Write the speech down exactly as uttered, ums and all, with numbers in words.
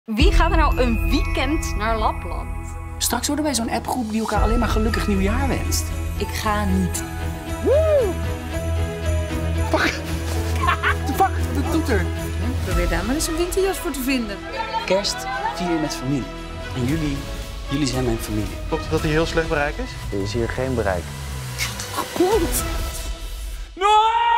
Wie gaat er nou een weekend naar Lapland? Straks worden wij zo'n appgroep die elkaar alleen maar gelukkig nieuwjaar wenst. Ik ga niet. Woe! Fuck! De fuck, dat doet er. Probeer daar maar eens een winterjas voor te vinden. Kerst vier je met familie. En jullie, jullie zijn mijn familie. Klopt het dat hij heel slecht bereik is? Er is hier geen bereik. Goed! No!